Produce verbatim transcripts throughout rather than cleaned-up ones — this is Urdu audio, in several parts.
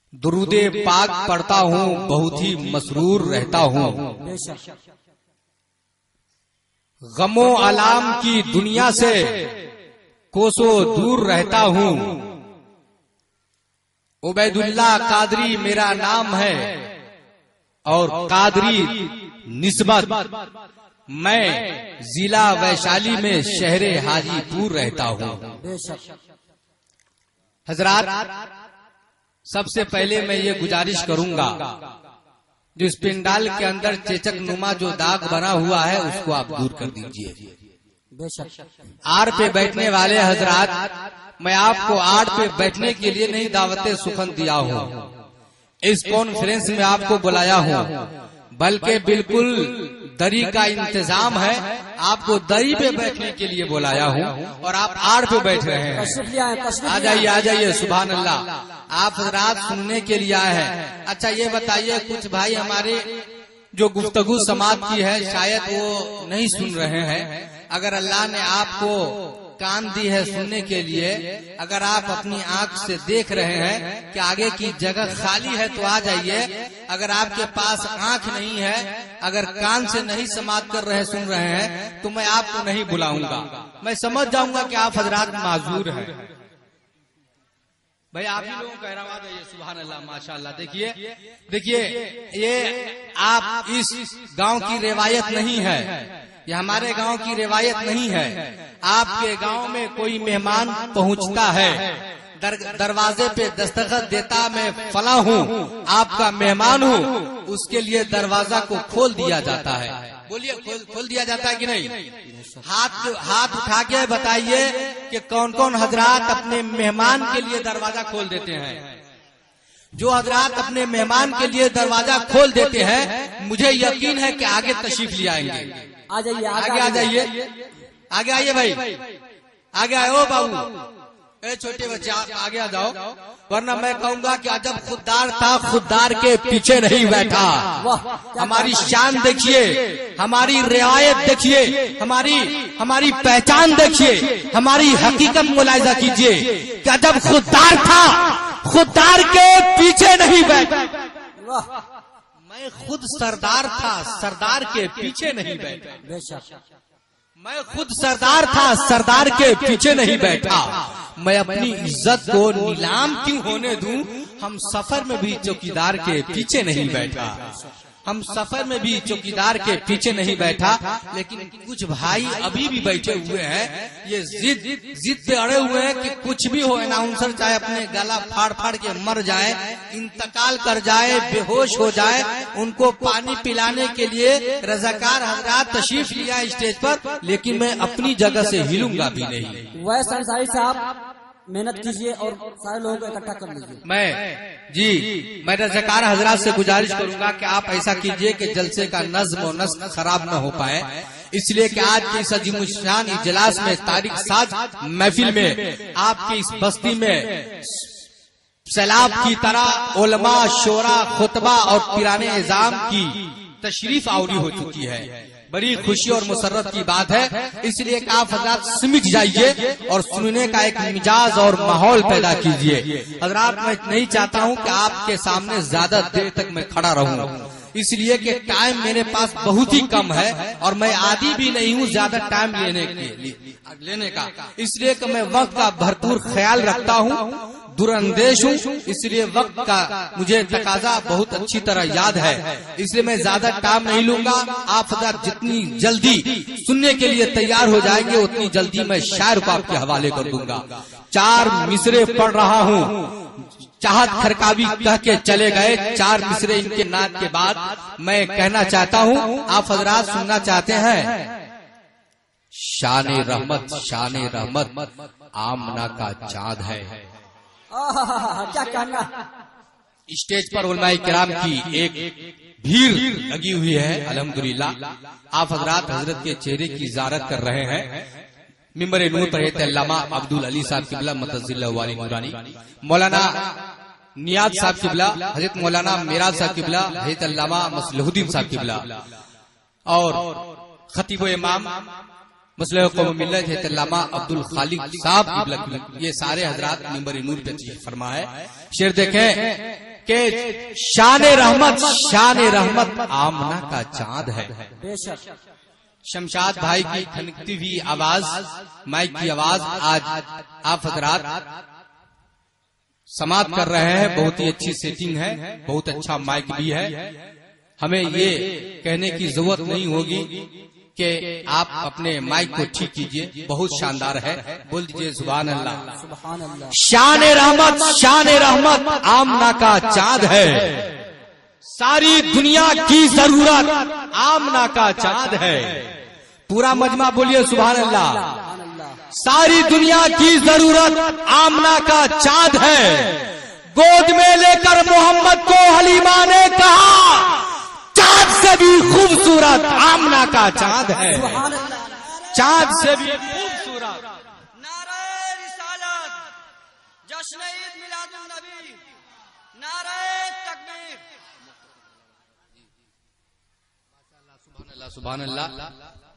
درود پاک پڑھتا ہوں بہت ہی مسرور رہتا ہوں، غم و الام کی دنیا سے کوسوں دور رہتا ہوں۔ عبید اللہ قادری میرا نام ہے اور قادری نسبت، میں ضلع ویشالی میں شہر حاجی پور رہتا ہوں۔ حضرات، سب سے پہلے میں یہ گزارش کروں گا جو اس پنڈال کے اندر چیچک نما جو داغ بنا ہوا ہے اس کو آپ دور کر دیجئے۔ آڑ پہ بیٹھنے والے حضرات، میں آپ کو آڑ پہ بیٹھنے کے لیے نہیں دعوت سخن دیا ہوں، اس کانفرنس میں آپ کو بلایا ہوں، بلکہ بالکل دری کا انتظام ہے، آپ کو دری پہ بیٹھنے کے لیے بلایا ہوں اور آپ آڑ پہ بیٹھ رہے ہیں۔ آ جائیے آ جائیے، سبحان اللہ، آپ حضرات سننے کے لیے آئے ہیں۔ اچھا یہ بتائیے، کچھ بھائی ہمارے جو گفتگو سماعت کی ہے شاید وہ نہیں سن رہے ہیں، اگر اللہ نے آپ کو کان دی ہے سننے کے لیے، اگر آپ اپنی آنکھ سے دیکھ رہے ہیں کہ آگے کی جگہ خالی ہے تو آ جائیے، اگر آپ کے پاس آنکھ نہیں ہے، اگر کان سے نہیں سماعت کر رہے سن رہے ہیں تو میں آپ کو نہیں بلاؤں گا، میں سمجھ جاؤں گا کہ آپ حضرات معذور ہیں۔ بھائی آپ ہی لوگوں کا روا ہے، سبحان اللہ، ماشاءاللہ۔ دیکھیے دیکھیے یہ آپ اس گاؤں کی روایت نہیں ہے، یہ ہمارے گاؤں کی روایت نہیں ہے۔ آپ کے گاؤں میں کوئی مہمان پہنچتا ہے، در دروازے پہ دستخط دیتا، میں فلاں ہوں، آپ کا مہمان ہوں، اس کے لیے دروازہ کو کھول دیا جاتا ہے۔ بولیے کھول دیا جاتا ہے کہ نہیں؟ ہاتھ ہاتھ اٹھا کے بتائیے کہ کون کون حضرات اپنے مہمان کے لیے دروازہ کھول دیتے ہیں؟ جو حضرات اپنے مہمان کے لیے دروازہ کھول دیتے ہیں مجھے یقین ہے کہ آگے تشریف لے آئیں گے۔ آ جائیے آگے آ جائیے، آگے آئیے بھائی، آگے آئے ہو بابو، اے چھوٹے بچے آگے آ جاؤ، ورنہ میں کہوں گا کہ عجب خوددار تھا، خوددار کے پیچھے نہیں بیٹھا۔ ہماری شان دیکھیے، ہماری روایت دیکھیے، ہماری ہماری پہچان دیکھیے، ہماری حقیقت ملاحظہ کیجیے کہ عجب خوددار تھا، خوددار کے پیچھے نہیں بیٹھا۔ میں خود سردار تھا، سردار کے پیچھے نہیں بیٹھا۔ میں خود سردار تھا، سردار کے پیچھے نہیں بیٹھا۔ میں اپنی عزت کو نیلام کیوں ہونے دوں؟ ہم سفر میں بھی چوکیدار کے پیچھے نہیں بیٹھا، ہم سفر میں بھی چوکیدار کے پیچھے نہیں بیٹھا۔ لیکن کچھ بھائی ابھی بھی بیٹھے ہوئے ہیں، یہ ضد ضد پہ اڑے ہوئے ہیں کہ کچھ بھی ہو، اناؤنسر چاہے اپنے گلا پھاڑ پھاڑ کے مر جائے، انتقال کر جائے، بے ہوش ہو جائے، ان کو پانی پلانے کے لیے رضاکار حضرات تشریف لیا اسٹیج پر، لیکن میں اپنی جگہ سے ہلوں گا بھی نہیں۔ ویس انصاری صاحب محنت کیجیے اور سارے لوگوں کو اکٹھا کر لیجیے۔ میں جی میں رضاکار حضرات سے گزارش کروں گا کہ آپ ایسا کیجئے کہ جلسے کا نظم و نسق خراب نہ ہو پائے، اس لیے کہ آج کی اس عظیم الشان اجلاس میں تاریخ ساز محفل میں آپ کی اس بستی میں سیلاب کی طرح علماء، شورا، خطبہ اور پیران اعظام کی تشریف آوری ہو چکی ہے۔ بڑی خوشی اور مسرت کی بات ہے، اس لیے کہ آپ حضرات سمجھ جائیے اور سننے کا ایک مزاج اور ماحول پیدا کیجیے۔ حضرات میں نہیں چاہتا ہوں کہ آپ کے سامنے زیادہ دیر تک میں کھڑا رہوں، اس لیے کہ ٹائم میرے پاس بہت ہی کم ہے اور میں عادی بھی نہیں ہوں زیادہ ٹائم لینے کے لینے کا، اس لیے کہ میں وقت کا بھرپور خیال رکھتا ہوں، دور اندیش ہوں، اس لیے وقت کا مجھے تقاضا بہت اچھی طرح یاد ہے، اس لیے میں زیادہ ٹائم نہیں لوں گا۔ آپ حضرات جتنی جلدی سننے کے لیے تیار ہو جائیں گے اتنی جلدی میں شاعر کو آپ کے حوالے کر دوں گا۔ چار مصرے پڑھ رہا ہوں، چاہت کھرکاوی کہہ کے چلے گئے، چار مصرے ان کے نعت کے بعد میں کہنا چاہتا ہوں، آپ حضرات سننا چاہتے ہیں۔ شان رحمت شان رحمت آمنہ کا چاند ہے۔ کیا کہنا، اسٹیج پر علماء کرام کی ایک بھیڑ لگی ہوئی ہے، الحمدللہ آپ حضرات حضرت کے چہرے کی زیارت کر رہے ہیں۔ ممبر نور پر حضرت علامہ عبدالعلی صاحب قبلہ متعزل اللہ والی نورانی، مولانا نیاز صاحب قبلہ، حضرت مولانا میراز صاحب قبلہ، حضرت علامہ مصلح الدین صاحب قبلہ اور خطیب و امام مسئلہ قوم ملت حضرت علامہ عبد الخالق صاحب قبلہ، یہ سارے حضرات ممبر نور پہ تشریف فرما ہے۔ شعر دیکھیں کہ شان رحمت شان رحمت آمنہ کا چاند ہے. بے شک شمشاد بھائی کی کھنکتی ہوئی آواز، مائک کی آواز آج آپ حضرات سماعت کر رہے ہیں. بہت ہی اچھی سیٹنگ ہے، بہت اچھا مائک بھی ہے. ہمیں یہ کہنے کی ضرورت نہیں ہوگی کہ آپ اپنے مائک کو ٹھیک کیجئے، بہت شاندار ہے. بول دیجئے سبحان اللہ. سبحان اللہ. شان رحمت شان رحمت آمنہ کا چاند ہے، ساری دنیا کی ضرورت آمنہ کا چاند ہے. پورا مجمع بولیے سبحان اللہ. سبحان اللہ. ساری دنیا کی ضرورت آمنہ کا چاند ہے. گود میں لے کر محمد کو حلیمہ نے کہا چاند سے بھی خوبصورت آمنہ کا چاند ہے. سبحان اللہ. چاند سے بھی خوبصورت. نعرہ رسالت، جشن عید میلاد النبی، نعرہ تکبیر. سبحان اللہ سبحان اللہ.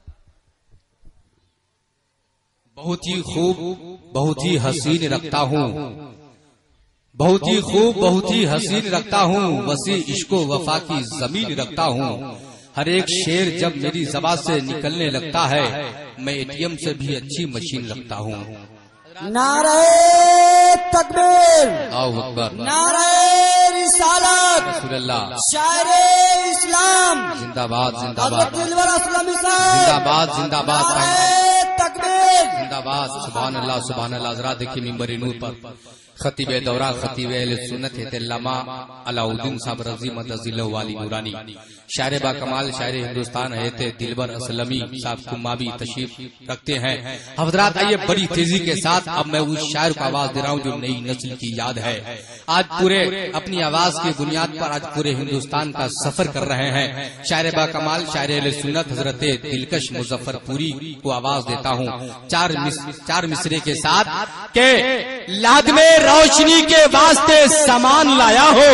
بہت ہی خوب، بہت ہی حسین رکھتا ہوں، بہت ہی خوب، بہت ہی حسین رکھتا ہوں. وسیع عشق و وفا کی زمین رکھتا ہوں. ہر ایک شعر جب میری زبان سے نکلنے لگتا ہے میں اے ٹی ایم سے بھی اچھی مشین رکھتا ہوں. نعرہ تکبیر، اللہ اکبر. نعرہ رسالت، رسول اللہ شاعر اسلام زندہ باد زندہ حضرت باد دلور اسلامی زندہ صاحب. باد زندہ باد نعرہ تکبیر. زندہ باد. سبحان اللہ سبحان اللہ. ذرا دیکھیے ممبر نور پر خطیب دورہ خطیب اہل سنت ہے علامہ علاؤالدین صاحب رضی مدذل والی نورانی، شاعر با کمال شاعر ہندوستان ہے دلبر اسلمی صاحب کمابی تشریف رکھتے ہیں. حضرات آئیے بڑی تیزی کے ساتھ اب میں اس شاعر کو آواز دے رہا ہوں جو نئی نسل کی یاد ہے. آج پورے اپنی آواز کی بنیاد پر آج پورے ہندوستان کا سفر کر رہے ہیں. شاعر با کمال شاعر اہل سنت حضرت دلکش مظفر پوری کو آواز دیتا ہوں چار چار مصرے کے ساتھ کہ لاد میں روشنی کے واسطے سامان لایا ہو،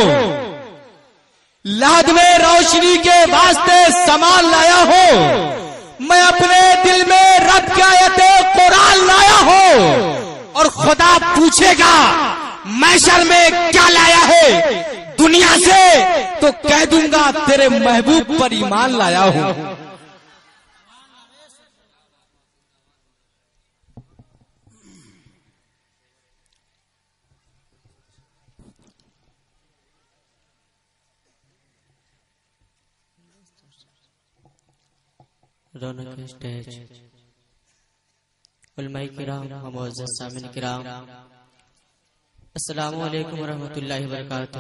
لاد میں روشنی کے واسطے سامان لایا ہو، میں اپنے دل میں رب کی آیت قرآن لایا ہو اور خدا پوچھے گا محشر میں کیا لایا ہے دنیا سے تو کہہ دوں گا تیرے محبوب پر ایمان لایا ہوں. رونق اسٹیج، علماء کرام، معزز سامعین کرام، السلام علیکم ورحمۃ اللہ وبرکاتہ.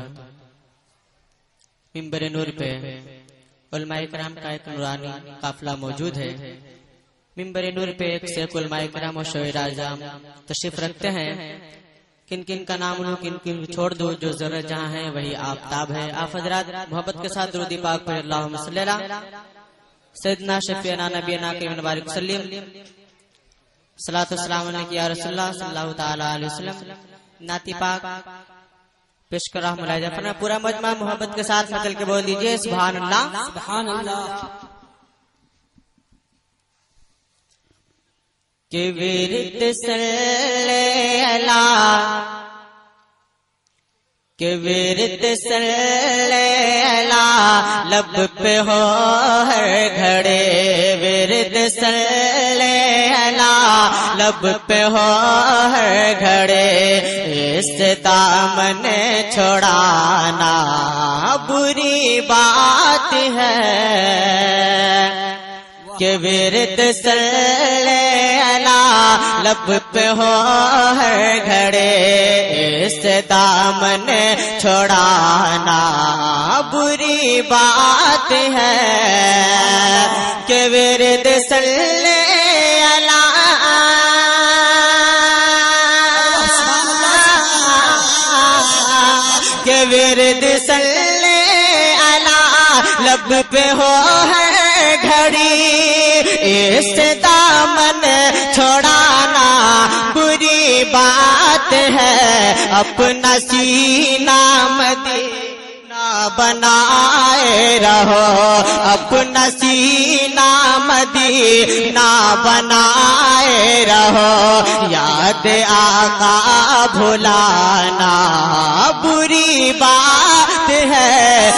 منبر نور پہ علماء کرام کا ایک نورانی قافلہ موجود ہے. منبر نور پہ ایک سے ایک علماء کرام و شعراء اعظام تشریف رکھتے ہیں. کن کن کا نام لو، کن کن چھوڑ دو، جو ذرہ جہاں ہے وہی آفتاب ہے. آپ حضرات محبت کے ساتھ درود پاک پڑھ اللہم صلی اللہ سیدنا شفیعنا نبینا کریم بارک وسلم. صلاۃ والسلام علیک یا رسول اللہ صلی اللہ تعالی علیہ وسلم. نعت پاک پیش کر رحم اللہ فرمایا. پورا مجمع محبت کے ساتھ مچل کے بول دیجئے سبحان اللہ. سبحان اللہ. کہ ورد صلی اللہ، کہ ورد صلی اللہ لب پہ ہو ہر گھڑے، ورد صلی اللہ لب پہ ہو ہر گھڑے، اس دامن چھوڑانا بری بات ہے. کہ ورد صلی اللہ لب پہ ہو ہر گھڑے، اس دامن چھوڑانا بری بات ہے. کہ ورد صلی اللہ، کہ ورد صلی اللہ لب پہ ہو ہر گھڑی، اس دامن چھوڑانا بری بات ہے. اپنا سینہ مدینہ بنائے رہو، اپنا سینہ مدینہ بنائے رہو، یاد آقا بھلانا بری بات बात है।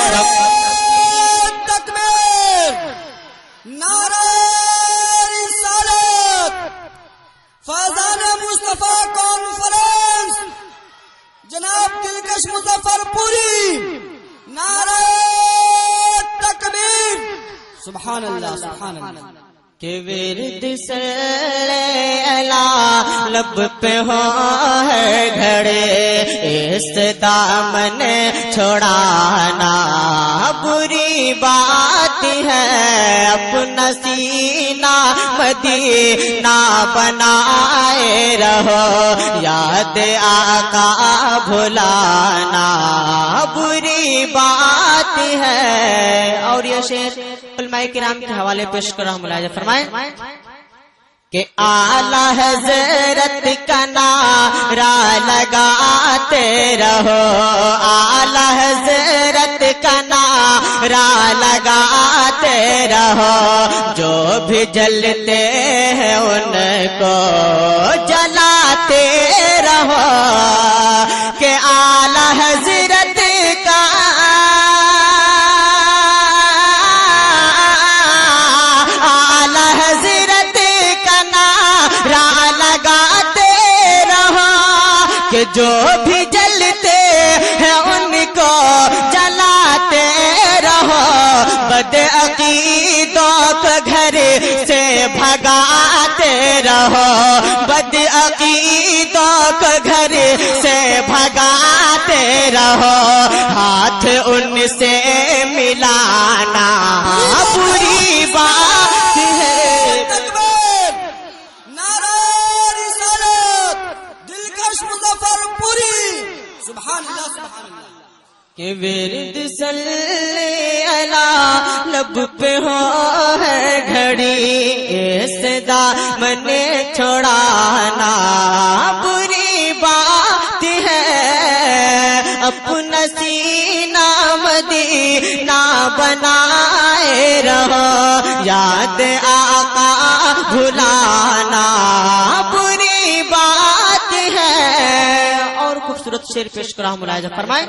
तकबीर, नारे रिसालत, फैजान मुस्तफा कॉन्फ्रेंस, जनाब दिलकश मुजफ्फरपुरी, नारे तकबीर, सुभान अल्लाह सुभान अल्लाह। کہ ورد صلی اعلی لب پہ ہو ہے گھڑے، اس دامن چھوڑانا بری بات ہے، اپنا سینہ مدینہ بنائے رہو، یاد آقا بھلانا بری بات ہے۔ اور یہ شعر علماء کرام کے حوالے پیش کر رہا ہوں، ملاحظہ فرمائیں کہ اعلی حضرت کا نعرہ لگاتے رہو، اعلی حضرت کا نعرہ لگاتے رہو، جو بھی جلتے ہیں ان کو جلاتے رہو، کہ اعلی حضرت کا کہ جو بھی جلتے ہیں ان کو جلاتے رہو، بد عقیدوں کو گھر سے بھگاتے رہو، بد عقیدوں کو گھر سے بھگاتے رہو، ہاتھ ان سے ملانا بری بات ہے۔ سبحان اللہ سبحان اللہ۔ کہ ورد صلی اعلی لب پہ ہو ہے گھڑی، اس دامن چھوڑانا بری بات ہے، اپنا سینہ مدینہ بنائے رہو، یاد آقا بھلانا بری بات ہے۔ اور خوبصورت شعر پیش کرا ہوں، ملاحظہ فرمائیں۔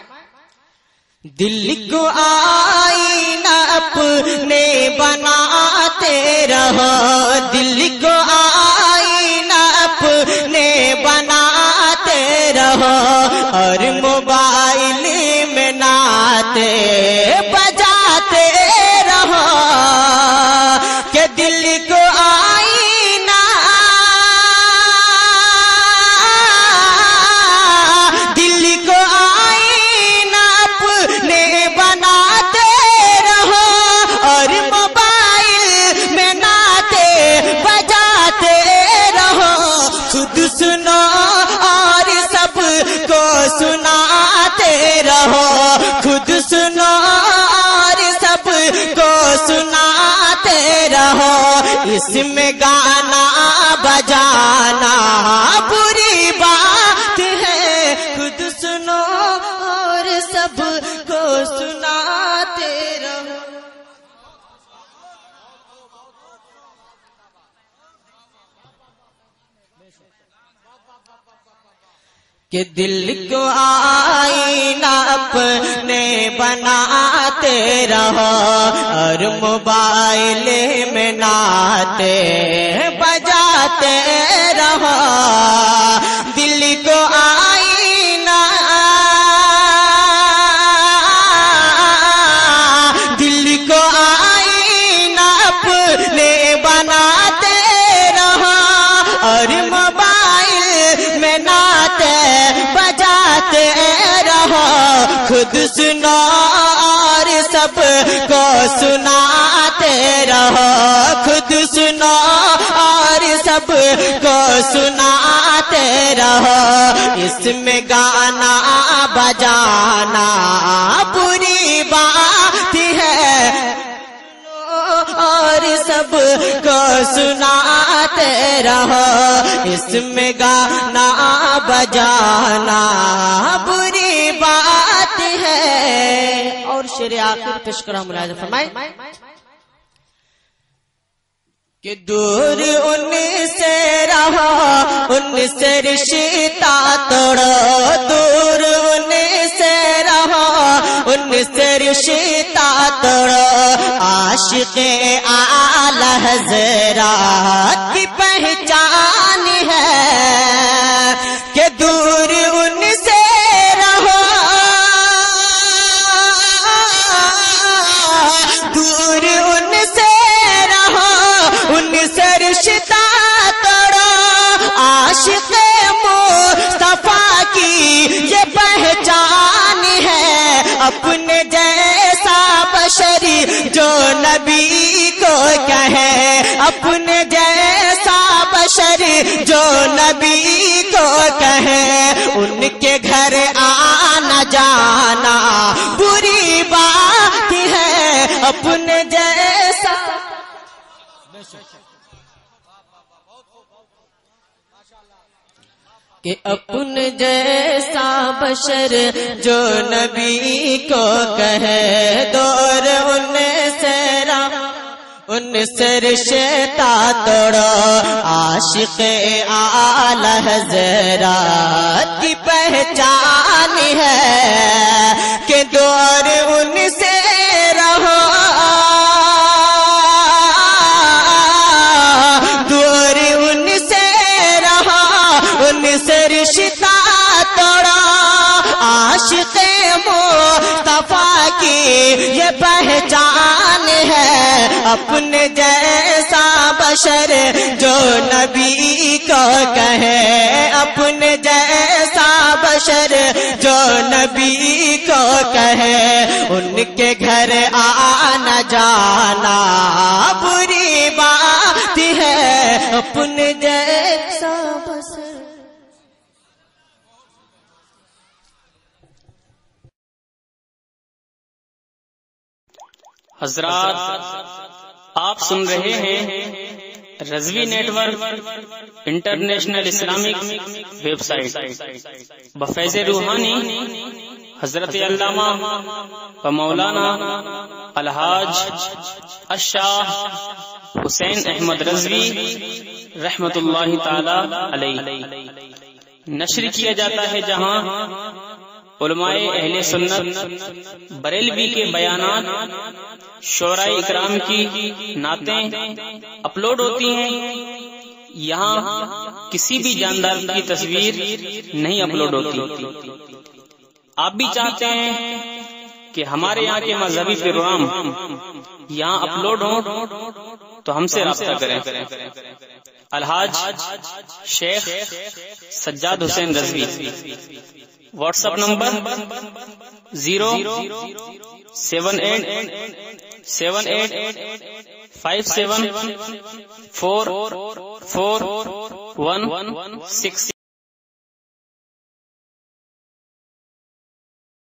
دل کو آئینہ اپنے بناتے رہو، دل کو آئینہ اپنے بناتے رہو، اور موبائل میں نعتیں بجاتے رہو، کہ دل کو آئینہ سناتے رہو، خود سنو اور سب کو سناتے رہو، اس میں گانا بجانا بری بات ہے، خود سنو اور سب کو سناتے رہو۔ کہ دل کو آئینہ اپنے بناتے رہو، اور موبائل میں نعتیں بجاتے رہو، دل کو آئینہ دل کو آئینہ اپنے بناتے رہو، اور موبائل میں نعتیں بجاتے رہو، خود سنو اور سب کو سناتے رہو، خود سنو اور سب کو سناتے رہو، اس میں گانا بجانا بری بات ہے، اور سب کو سناتے رہو، اس میں گانا بجانا بری بات ہے۔ اور شعر آخر پیش کرا، ملاحظہ فرمائیں کہ دور ان سے رہو، ان سے رشتہ توڑو، دور ان سے رہو، رشتہ توڑو عاشق اعلی حضرات کی پہچان ہے کہ دور ان سے رہو دور ان سے رہو ان سے رشتہ توڑو عاشق مصطفیٰ کی یہ پہچان ہے اپنے جیسا بشری جو نبی کو کہے اپنے جیسا بشری جو نبی کو کہے ان کے گھر آنا جانا بری بات ہے اپنے جیسا کہ اپنے جیسا بشر جو نبی کو کہے دور ان سے ان سے رشتہ توڑو عاشق اعلی حضرات کی پہچان ہے کہ دور ان سے رہو دور ان سے رہو ان سے رشتہ توڑو عاشق مصطفیٰ کی یہ پہچان ہے اپنے جیسا بشر جو نبی کو کہے اپنے جیسا بشر جو نبی کو کہے ان کے گھر آنا جانا بری بات ہے اپنے جیسا بشر حضرات آپ سن رہے ہیں Rizvi network international Islamic website بفیض روحانی حضرت علامہ و مولانا الحاج الشاہ حسین احمد رضوی رحمت اللہ تعالی علیہ نشر کیا جاتا ہے جہاں علماء اہل سنت بریلوی کے بیانات شعراء اکرام کی نعتیں اپلوڈ ہوتی ہیں یہاں کسی بھی جاندار کی تصویر نہیں اپلوڈ ہوتی آپ بھی چاہتے ہیں کہ ہمارے یہاں کے مذہبی پروگرام یہاں اپلوڈ ہوں تو ہم سے رابطہ کریں الحاج Sheikh Sajjad Hussain Rizvi WhatsApp number zero seven eight seven eight five seven four four one six